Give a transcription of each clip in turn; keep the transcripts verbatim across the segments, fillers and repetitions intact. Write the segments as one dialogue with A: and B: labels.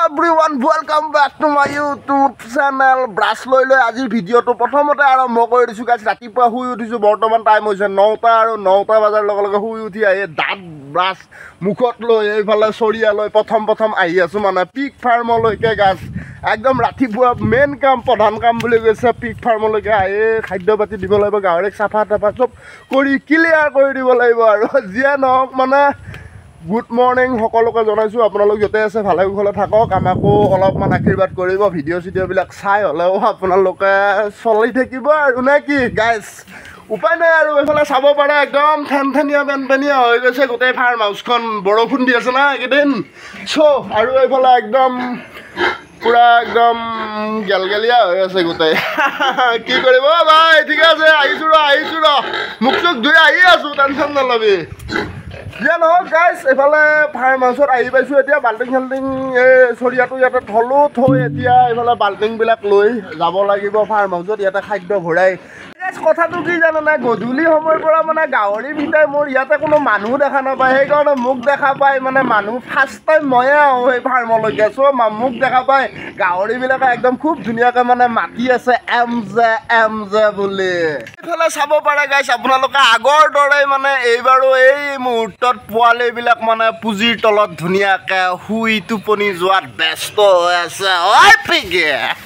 A: everyone, welcome back to my YouTube channel. Brush loi loi আজি ভিডিওটো প্ৰথমতে আৰম্ভ কৰি দিছো গাইস। ৰাতিপুৱা শুই উঠিছো, বৰ্তমান টাইম হৈছে নটা আৰু নটা বজাৰ লগে লগে শুই উঠি আহি দাঁত ব্ৰাছ মুখত লৈ এইফালে চৰিয়া লৈ প্ৰথম প্ৰথম আহি আছো মানে পিক ফাৰ্মলৈকে গাইস। একদম ৰাতিপুৱা মেইন কাম প্ৰধান কাম বুলি কৈছে পিক ফাৰ্মলৈকে আহি খাদ্য পাতি দিব লাগিব, গাহৰিক চাফা তাফা চব কৰি ক্লিয়াৰ কৰি দিব লাগিব। আৰু যিয়ে নহওক মানে গুড মৰ্নিং সকলোকে জনাইছোঁ। আপোনালোক য'তে আছে ভালে কুশলে থাকক, আমাকো অলপমান আশীৰ্বাদ কৰিব। ভিডিঅ' চিডিঅ'বিলাক চাই হ'লেও আপোনালোকে চলি থাকিব আৰু নে কি গাইজ। উপায় নাই আৰু এইফালে চাব পাৰে একদম ঠেনঠেনীয়া পেনপেনীয়া হৈ গৈছে গোটেই ফাৰ্ম হাউচখন। বৰষুণ দি আছে না এইকেইদিন চ' আৰু এইফালে একদম পুৰা একদম গেলগেলীয়া হৈ আছে গোটেই। কি কৰিব ভাই, ঠিক আছে আহিছোঁ ৰ আহিছোঁ ৰ মুখ চুখ ধুই আহি আছোঁ, টেনশ্যন নলবি। দিয়া নহওক গাইজ, এইফালে ফাৰ্ম হাউচত আহি পাইছোঁ। এতিয়া বাল্টিং চাল্টিং এই চৰিয়াটো ইয়াতে থলোঁ, থৈ এতিয়া এইফালে বাল্টিংবিলাক লৈ যাব লাগিব ফাৰ্ম হাউচত, ইয়াতে খাদ্য ভৰাই। কথাটো কি জানানে, গধূলি সময়ৰ পৰা মানে গাহৰি ভিতৰত মোৰ ইয়াতে কোনো মানুহ দেখা নাপায়, সেইকাৰণে মোক দেখা পায় মানে মানুহ ফাৰ্ষ্ট টাইম ময়ে আহোঁ সেই ফাৰ্মলৈকে। চ' মোক দেখা পায় গাহৰিবিলাকে একদম খুব ধুনীয়াকৈ মানে মাতি আছে এম জে এম জে বুলি। এইফালে চাব পাৰে গাইছ আপোনালোকে আগৰ দৰে মানে এইবাৰো এই মুহূৰ্তত পোৱালিবিলাক মানে পুঁজিৰ তলত ধুনীয়াকৈ শুই টোপনি যোৱাত ব্যস্ত হৈ আছে। ঐ পিগে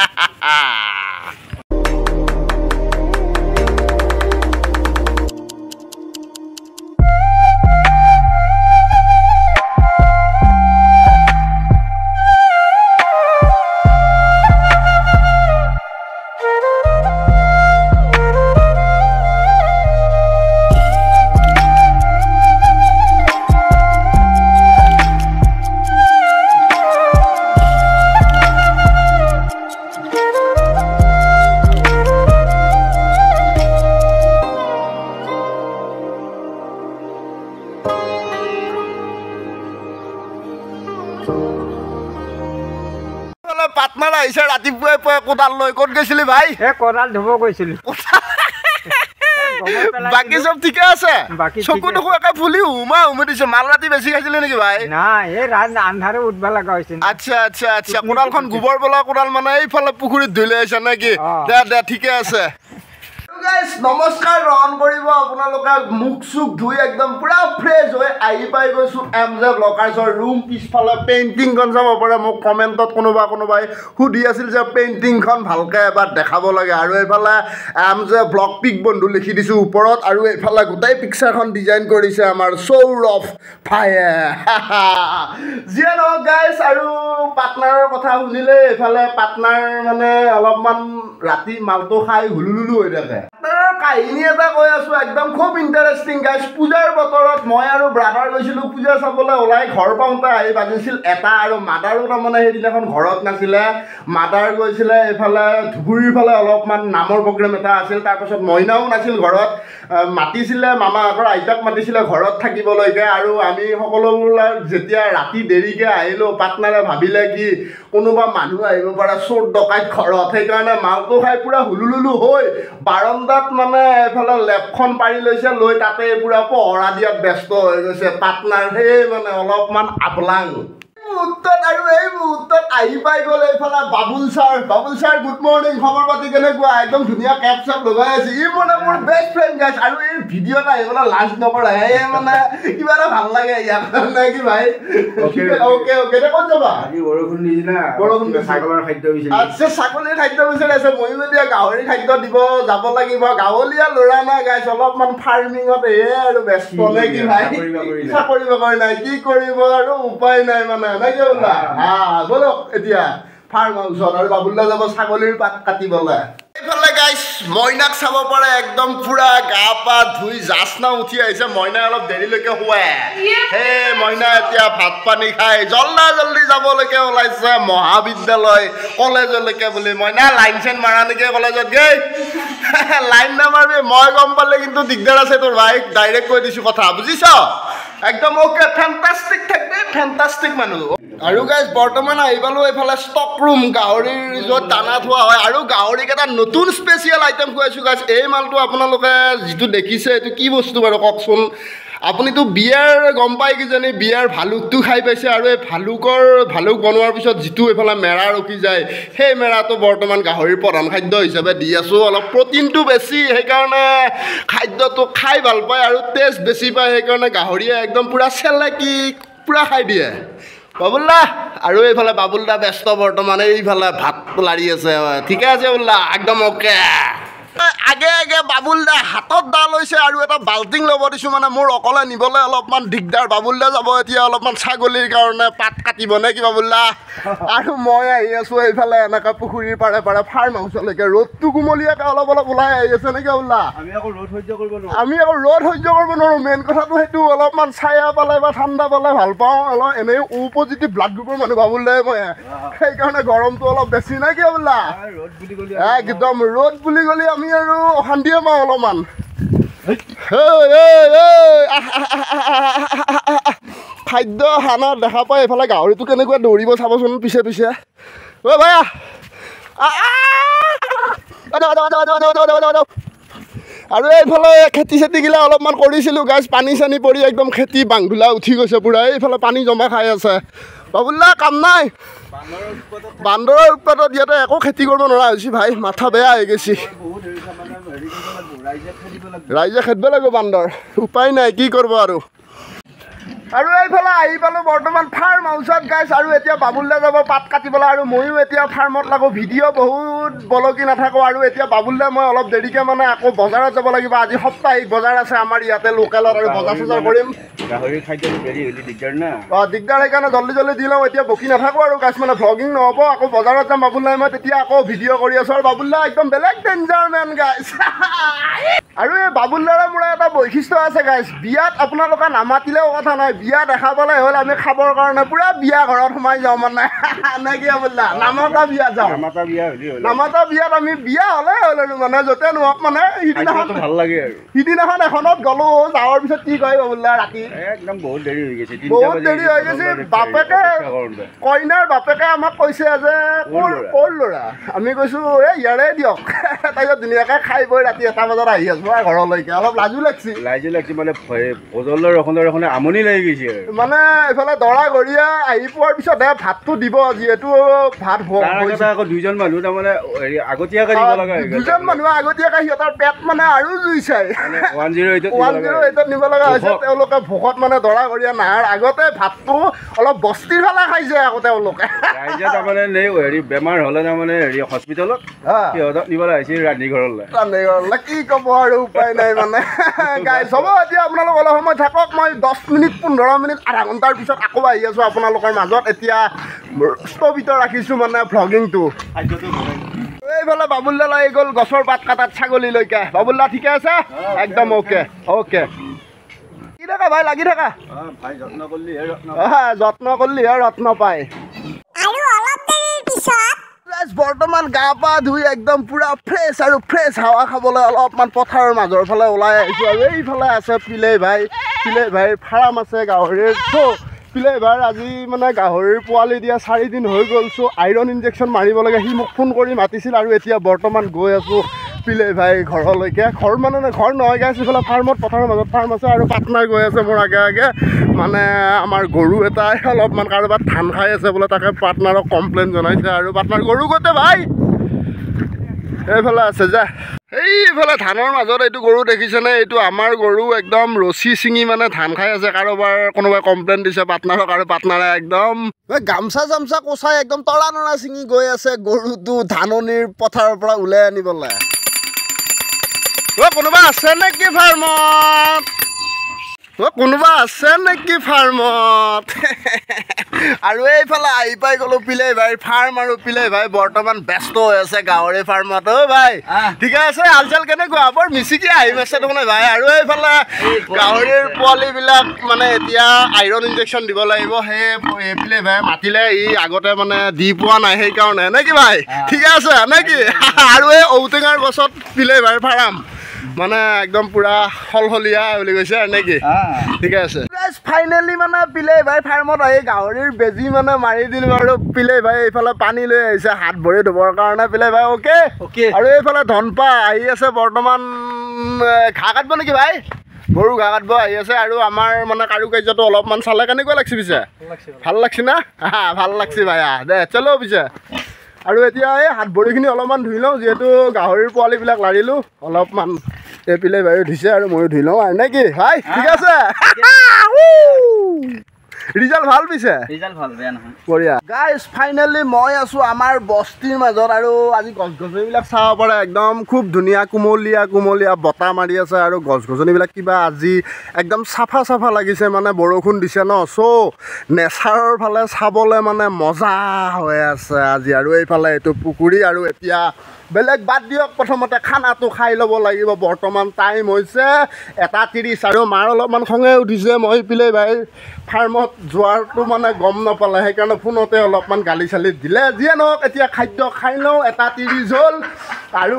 A: পাটনাৰ আহিছে ৰাতিপুৱাই পুৱাই কোদাল লৈ। ক'ত গৈছিলি ভাই?
B: এই কোদাল ধুব গৈছিলো।
A: বাকী চব ঠিকে আছে? চকু দেখো একে ফুলি উমা উমি দিছে। মাল ৰাতি বেছি খাইছিলে নেকি ভাই?
B: নাই, এই ৰাত আন্ধাৰে উঠবা লগা হৈছে।
A: আচ্ছা আচ্ছা আচ্ছা, কোদালখন গোবৰ পেলোৱা কোদাল মানে এইফালে পুখুৰীত ধুই লৈ আহিছে নেকি? দে দে ঠিকে আছে। নমস্কাৰ গ্ৰহণ কৰিব আপোনালোকে। মুখ চুখ ধুই একদম পুৰা ফ্ৰেছ হৈ আহি পাই গৈছোঁ এম জে ব্লগাৰ্ছৰ ৰুম। পিছফালে পেইণ্টিংখন চাব পাৰে। মোক কমেণ্টত কোনোবা কোনোবাই সুধি আছিল যে পেইণ্টিংখন ভালকৈ এবাৰ দেখাব লাগে। আৰু এইফালে এম জে ব্লগ পিক বন্ধু লিখি দিছোঁ ওপৰত। আৰু এইফালে গোটেই পিকচাৰখন ডিজাইন কৰিছে আমাৰ সৌৰভ ভায়ে। যিয়ে নহওক গাইজ, আৰু পাৰ্টনাৰৰ কথা শুনিলে এইফালে পাৰ্টনাৰ মানে অলপমান ৰাতি মালটো খাই হুলুলুলু হৈ থাকে। কাহিনী এটা কৈ আছোঁ একদম খুব ইণ্টাৰেষ্টিং গাইজ। পূজাৰ বতৰত মই আৰু ব্ৰাদাৰ গৈছিলোঁ পূজা চাবলৈ। ওলাই ঘৰ পাওঁতে আহি বাজিছিল এটা, আৰু মাদাৰো তাৰমানে সেইদিনাখন ঘৰত নাছিলে। মাদাৰ গৈছিলে এইফালে ধুবুৰীৰ ফালে অলপমান নামৰ প্ৰগ্ৰেম এটা আছিল। তাৰপাছত মইনাও নাছিল ঘৰত, মাতিছিলে মামাহঁতৰ আইতাক মাতিছিলে ঘৰত থাকিবলৈকে। আৰু আমি সকলোবিলাক যেতিয়া ৰাতি দেৰিকৈ আহিলোঁ, পাৰ্টনাৰে ভাবিলে কি কোনোবা মানুহ আহিব পাৰে চোৰ ডকাইত ঘৰত, সেইকাৰণে মালটো খাই পূৰা হুলুলুলু হৈ বাৰণ্ডাত মানে এইফালে লেপখন পাৰি লৈছে, লৈ তাতে পূৰা পহৰা দিয়াত ব্যস্ত হৈ গৈছে পাৰ্টনাৰ। সেই মানে অলপমান আবলাং মুহূৰ্তত। আৰু এই মুহূৰ্তত আহি পাই গ'ল এইফালে Babul sir. Babul sir good morning, খবৰ পাতি কেনেকুৱা? একদম ধুনীয়া কেপ চেপ লগাই আছে। ই মানে মোৰ বেষ্ট ফ্ৰেণ্ড গাইছ। আৰু এই ভিডিঅ'ত আহিবলৈ লাজ নকৰে, এই মানে কিবা এটা ভাল লাগে ইয়াক নে কি ভাই? অ'কে অ'কে এতিয়া ক'ত যাবা?
B: আজি বৰষুণ দিছে না,
A: বৰষুণ
B: ছাগলৰ খাদ্য বিচাৰি।
A: আচ্ছা, ছাগলীৰ খাদ্য বিচাৰি আছে। ময়ো এতিয়া গাহৰি খাদ্য দিব যাব লাগিব। গাঁৱলীয়া ল'ৰা না গাইছ, অলপমান ফাৰ্মিঙত এয়ে আৰু ব্যস্ত নে কি ভাই? চাকৰি বাকৰি নাই, কি কৰিব আৰু উপায় নাই মানে নাকি বোলা। হা বলক এতিয়া ফাৰ্ম হাউচত, আৰু বাবুল্লা যাব ছাগলীৰ পাত কাটিবলৈ। এইফালে গাইছ মইনাক চাব পাৰে একদম পুৰা গা পা ধুই জাচনা উঠি আহিছে। মইনাই অলপ দেৰিলৈকে শুৱে। সেই মইনা এতিয়া ভাত পানী খাই জল্দা জল্দি যাবলৈকে ওলাইছে মহাবিদ্যালয় কলেজলৈকে বুলি। মইনা লাইন চাইন মাৰা নেকি কলেজত গৈ? লাইন নামাৰিবি, মই গম পালে কিন্তু দিগদাৰ আছে তোৰ ভাই। ডাইৰেক্ট কৈ দিছোঁ কথা, বুজিছ? একদম অ'কে, ফেণ্টাষ্টিক থাকবে, ফেণ্টাষ্টিক মানুহ। আৰু গাইজ বৰ্তমান আহি পালোঁ এইফালে ষ্টক ৰুম, গাহৰিৰ য'ত দানা থোৱা হয়। আৰু গাহৰিক এটা নতুন স্পেচিয়েল আইটেম খুৱাইছোঁ গাইজ। এই মালটো আপোনালোকে যিটো দেখিছে এইটো কি বস্তু বাৰু কওকচোন? আপুনিতো বিয়াৰ গম পাই কিজানি বিয়াৰ ভালুকটো খাই পাইছে আৰু এই ভালুকৰ ভালুক বনোৱাৰ পিছত যিটো এইফালে মেৰা ৰখি যায় সেই মেৰাটো বৰ্তমান গাহৰিৰ প্ৰধান খাদ্য হিচাপে দি আছোঁ অলপ প্ৰটিনটো বেছি সেইকাৰণে খাদ্যটো খাই ভাল পায় আৰু টেষ্ট বেছি পায় সেইকাৰণে গাহৰিয়ে একদম পূৰা চেলেকি পূৰা খাই দিয়ে বাবুল দা আৰু এইফালে বাবুল দা ব্যস্ত বৰ্তমান এইফালে ভাত লাৰি আছে ঠিকে আছে বোলা একদম অ'কে আগে আগে বাবুল দা হাতত দা লৈছে আৰু এটা বাল্টিং ল'ব দিছোঁ মানে মোৰ অকলে নিবলৈ অলপমান দিগদাৰ বাবুল দা যাব এতিয়া অলপমান ছাগলীৰ কাৰণে পাত কাটিব নে কি বাবুল দা আৰু মই আহি আছোঁ এইফালে এনেকৈ পুখুৰীৰ পাৰে পাৰে ফাৰ্ম হাউচলৈকে ৰ'দটো কুমলীয়াকৈ অলপ অলপ ওলাই আহি আছে নেকি বাবুল দা
B: আমি আকৌ ৰ'দ সহ্য কৰিব নোৱাৰোঁ
A: আমি আকৌ ৰ'দ সহ্য কৰিব নোৱাৰোঁ মেইন কথাটো সেইটো অলপমান ছায়া পালে বা ঠাণ্ডা পালে ভাল পাওঁ অলপ এনেই ও পজিটিভ ব্লাড গ্ৰুপৰ মানুহ বাবুল দাই মই সেইকাৰণে গৰমটো অলপ বেছি নে কি বাবুল দা
B: ৰ'দ বুলি ক'লে
A: একদম ৰ'দ বুলি ক'লে আমি আৰু অশান্তিয়ে পাওঁ অলপমান খাদ্য খানা দেখা পাই এইফালে গাহৰিটো কেনেকুৱা দৌৰিব চাবচোন পিছে পিছে ঐ ভাই আৰু এইফালে খেতি চেতিগিলা অলপমান কৰিছিলোঁ গাছ পানী চানী পৰি একদম খেতি বাংধোলা উঠি গৈছে পূৰা এইফালে পানী জমা খাই আছে বাবুল্লা কাম নাই বান্দৰৰ উৎপাদত ইয়াতে একো খেতি কৰিব নোৱাৰা হৈছে ভাই মাথা বেয়া হৈ গৈছে ৰাইজে খেদিব লাগিব বান্দৰ উপায় নাই কি কৰিব আৰু আৰু এইফালে আহি পালোঁ বৰ্তমান ফাৰ্ম হাউচত গাইছ আৰু এতিয়া বাবুল্লা যাব পাত কাটিবলৈ আৰু ময়ো এতিয়া ফাৰ্মত লাগোঁ ভিডিঅ' বহুত বলকি নাথাকোঁ আৰু এতিয়া বাবুল্লা মই অলপ দেৰিকৈ মানে আকৌ বজাৰত যাব লাগিব আজি সপ্তাহিক বজাৰ আছে আমাৰ ইয়াতে লোকেলত আৰু বজাৰ চজাৰ কৰিম
B: গাহৰিৰ খাদ্যটো দেৰি হ'লে দিগদাৰ না
A: অঁ দিগদাৰ সেইকাৰণে জল্দি জল্দি দি লওঁ এতিয়া বকি নাথাকোঁ আৰু গাছ মানে ভ্লগিং নহ'ব আকৌ বজাৰত যাম বাবুল্লাই মই তেতিয়া আকৌ ভিডিঅ' কৰি আছোঁ আৰু বাবুল্লা একদম বেলেগ ডেঞ্জাৰ মেন গাইছ আৰু এই বাবুল্লাৰে মোৰ এটা বৈশিষ্ট্য আছে গাইছ বিয়াত আপোনালোকে নামাতিলেও কথা নাই বিয়া দেখা পালে হ'ল আমি খাবৰ কাৰণে পূৰা বিয়া ঘৰত সোমাই যাওঁ মানে নে কি বাবুল্লা নামাতা বিয়া যাওঁ
B: নামাতা বিয়া হ'লে হ'ল
A: নামাতা বিয়াত আমি বিয়া হ'লে হ'ল আৰু মানে য'তে নহওক মানে সিদিনাখন
B: ভাল লাগে আৰু
A: সিদিনাখন এখনত গ'লোঁ যাৱাৰ পিছত কি কয় বাবুল্লা ৰাতি
B: একদম বহুত দেৰি হৈ গৈছে
A: বহুত দেৰি হৈ গৈছে বাপেকে কইনাৰ বাপেকে আমাক কৈছে যে ক'ৰ ক'ৰ ল'ৰা আমি কৈছোঁ এই ইয়াৰে দিয়ক তাৰপিছত ধুনীয়াকৈ খাই বৈ ৰাতি এটা বজাত আহি আছোঁ আৰু ঘৰলৈকে অলপ লাজো লাগছি
B: লাজো লাগছি মানে ভজলৰ ৰখনে ৰখনে আমনি লাগি গৈছে
A: মানে এইফালে দৰা গৰিয়া আহি পোৱাৰ পিছতহে ভাতটো দিব যিহেতু ভাত
B: আকৌ দুইজন মানুহ তাৰমানে হেৰি আগতীয়াকৈ দিব লগা হৈ
A: দুজন মানুহ আগতীয়াকৈ সিহঁতৰ পেট মানে আৰু জুই চাই
B: ওৱান জিৰ' এইটত
A: ওৱান জিৰ' এইটত নিব লগা হৈছে তেওঁলোকে ভোকত মানে দৰা গৰিয়া নাহাৰ আগতে ভাতটো অলপ বস্তিৰ ফালে খাইছে আকৌ তেওঁলোকে
B: ৰাইজে তাৰমানে হেৰি বেমাৰ হ'লে তাৰমানে হেৰি হস্পিটেলত সিহঁতক নিবলৈ আহিছে ৰান্ধি ঘৰলৈ
A: ৰান্ধি ঘৰলৈ কি ক'ব আৰু উপায় নাই মানে গাইছ হ'ব এতিয়া আপোনালোক অলপ সময় থাকক মই দহ মিনিট পোন্ধৰ মিনিট আধা ঘণ্টাৰ পিছত আকৌ আহি আছোঁ আপোনালোকৰ মাজত এতিয়া স্থগিত ৰাখিছোঁ মানে ভ্লগিংটো এইফালে বাবুল্লা লাগি গ'ল গছৰ পাত কাটাত ছাগলীলৈকে বাবুল্লা ঠিকে আছে একদম অ'কে অ'কে কি থাকা ভাই লাগি থাকা
B: যত্ন কৰিলিহে
A: যত্ন কৰিলিহে ৰত্ন পায় বৰ্তমান গা পা ধুই একদম পূৰা ফ্ৰেছ আৰু ফ্ৰেছ হাৱা খাবলৈ অলপমান পথাৰৰ মাজৰ ফালে ওলাই আহিছোঁ আৰু এইফালে আছে পিলে ভাই পিলে ভাইৰ ফাৰ্ম আছে গাহৰিৰ চ' পিলে ভাইৰ আজি মানে গাহৰিৰ পোৱালি দিয়া চাৰিদিন হৈ গ'ল চ' আইৰণ ইনজেকশ্যন মাৰিব লাগে সি মোক ফোন কৰি মাতিছিল আৰু এতিয়া বৰ্তমান গৈ আছোঁ পিলে ভাই ঘৰলৈকে ঘৰ মানে ঘৰ নহয় গাইছ এইফালে ফাৰ্মত পথাৰৰ মাজত ফাৰ্ম আছে আৰু পাৰ্টনাৰ গৈ আছে মোৰ আগে আগে মানে আমাৰ গৰু এটাই অলপমান কাৰোবাৰ ধান খাই আছে বোলে তাকে পাৰ্টনাৰক কমপ্লেইন জনাইছে আৰু পাৰ্টনাৰ গৰু গোটেই ভাই এইফালে আছে যা এইফালে ধানৰ মাজত এইটো গৰু দেখিছেনে এইটো আমাৰ গৰু একদম ৰছী ছিঙি মানে ধান খাই আছে কাৰোবাৰ কোনোবাই কমপ্লেইন দিছে পাৰ্টনাৰক আৰু পাৰ্টনাৰে একদম গামচা চামচা কচাই একদম তৰা নৰা ছিঙি গৈ আছে গৰুটো ধাননিৰ পথাৰৰ পৰা ওলাই আনিবলৈ অ কোনোবা আছে নেকি ফাৰ্মত অ কোনোবা আছে নেকি ফাৰ্মত আৰু এইফালে আহি পাই গ'লো পিলে ভাই ফাৰ্ম আৰু পিলে ভাই বৰ্তমান ব্যস্ত হৈ আছে গাহৰি ফাৰ্মত অ ভাই ঠিকে আছে হালচাল কেনেকুৱা বৰ মিচিকি আহি আছে দেখোন ভাই আৰু এইফালে গাহৰিৰ পোৱালিবিলাক মানে এতিয়া আইৰণ ইনজেকশ্যন দিব লাগিব সেই পিলে ভাই মাতিলে ই আগতে মানে দি পোৱা নাই সেইকাৰণে নে কি ভাই ঠিকে আছে নে কি আৰু এই ঔটেঙাৰ গছত পিলে ভাই ফাৰ্ম মানে একদম পুৰা সলসলীয়া বুলি কৈছে আৰু নেকি ঠিকে আছে ফাইনেলি মানে পিলে ভাই ফাৰ্মত আহি গাহৰিৰ বেজী মানে মাৰি দিলোঁ আৰু পিলে ভাই এইফালে পানী লৈ আহিছে হাত ভৰি ধুবৰ কাৰণে পিলে ভাই অ'কে অ'কে আৰু এইফালে ধনপা আহি আছে বৰ্তমান ঘাঁহ কাটিব নেকি ভাই গৰু ঘাঁহ কাটব আহি আছে আৰু আমাৰ মানে কাৰুকাৰ্যটো অলপমান চালে কেনেকুৱা লাগছে পিছে ভাল লাগছে না ভাল লাগছে ভাইয়া দে চলো পিছে আৰু এতিয়া এই হাত ভৰিখিনি অলপমান ধুই লওঁ যিহেতু গাহৰিৰ পোৱালিবিলাক লাৰিলোঁ অলপমান এইপিলে বাইও ধুইছে আৰু ময়ো ধুই লওঁ আৰু নে কি ভাই ঠিক আছে ৰিজাল্ট ভাল পিছে
C: ৰিজাল্ট ভাল বেয়া নহয়
A: বঢ়িয়া গাইজ ফাইনেলি মই আছোঁ আমাৰ বস্তিৰ মাজত আৰু আজি গছ গছনিবিলাক চাব পাৰে একদম খুব ধুনীয়া কুমলীয়া কুমলীয়া বতাহ মাৰি আছে আৰু গছ গছনিবিলাক কিবা আজি একদম চাফা চাফা লাগিছে মানে বৰষুণ দিছে ন চ' নেচাৰৰ ফালে চাবলৈ মানে মজা হৈ আছে আজি আৰু এইফালে এইটো পুখুৰী আৰু এতিয়া বেলেগ বাদ দিয়ক প্ৰথমতে খানাটো খাই ল'ব লাগিব বৰ্তমান টাইম হৈছে এটা ত্ৰিছ আৰু মাৰ অলপমান খঙে উঠিছে মই পিলে ভাই ফাৰ্মত যোৱাৰটো মানে গম নাপালে সেইকাৰণে ফোনতে অলপমান গালি চালি দিলে যিয়ে নহওক এতিয়া খাদ্য খাই লওঁ এটা ত্ৰিছ হ'ল আৰু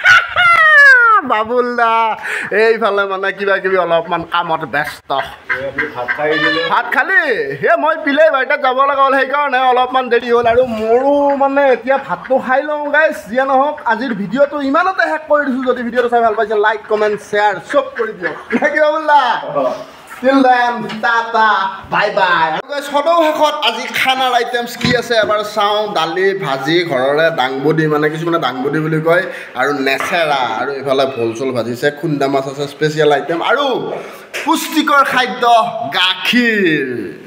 A: বাবুল দা এইফালে মানে কিবা কিবি অলপমান কামত ব্যস্ত ভাত খালি সেই মই পিলে ভাইটাত যাব লগা হ'ল সেইকাৰণে অলপমান দেৰি হ'ল আৰু মোৰো মানে এতিয়া ভাতটো খাই লওঁ গাইজ যিয়ে নহওক আজিৰ ভিডিঅ'টো ইমানতে শেষ কৰি দিছোঁ যদি ভিডিঅ'টো চাই ভাল পাইছে লাইক কমেণ্ট শ্বেয়াৰ চব কৰি দিয়ক কি বাবুল দা Till then, tata, bye bye. সদৌ শেষত আজি খানাৰ আইটেমছ কি আছে এবাৰ চাওঁ দালি ভাজি ঘৰৰে দাংবডি মানে কিছুমানে দাংবডি বুলি কয় আৰু নেচেৰা আৰু এইফালে ভোল চোল ভাজিছে খুন্দা মাছ আছে স্পেচিয়েল আইটেম আৰু পুষ্টিকৰ খাদ্য গাখীৰ